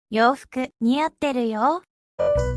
洋服似合ってるよ。